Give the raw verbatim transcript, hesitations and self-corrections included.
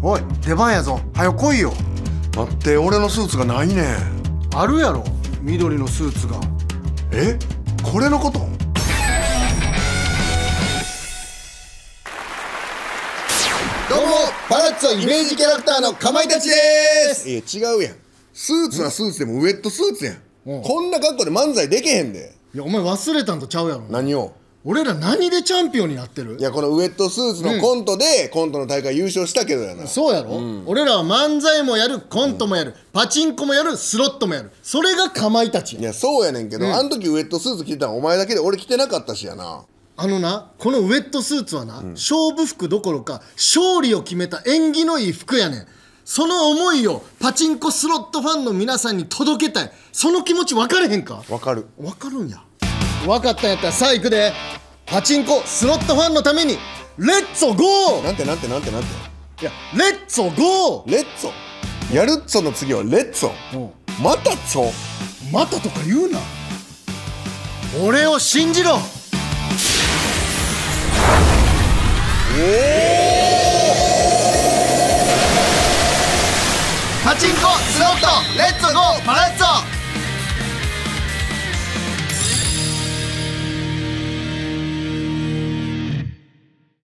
おい出番やぞ、はよ来いよ。 待って、俺のスーツがないねん。 あるやろ、緑のスーツが。 え、これのこと？ どうも、パラッツォイメージキャラクターのかまいたちでーす。 いや違うやん。スーツはスーツでもウェットスーツやん。 うんこんな格好で漫才できへんで。 いやお前忘れたんとちゃうやろ。 何を？ 俺ら何でチャンピオンになってる？ いやこのウェットスーツのコントで、コントの大会優勝したけどやな。 そうやろ、俺らは漫才もやる、コントもやる、パチンコもやる、スロットもやる。それがかまいたちや。 いやそうやねんけど、あの時ウェットスーツ着てたのお前だけで、俺着てなかったしやな。 あのな、このウェットスーツはな、勝負服どころか勝利を決めた縁起のいい服やねん。その思いをパチンコスロットファンの皆さんに届けたい。その気持ち分かれへんか？ わかる。 分かるんや。分かったんやったらさあ行くで。パチンコスロットファンのためにレッツォゴー。 なんてなんてなんてなんて。 いやレッツォゴー。 レッツォ。やるっつォの次はレッツォ。またっつォ。 またとか言うな。俺を信じろ。パチンコスロットレッツゴーパラッツォ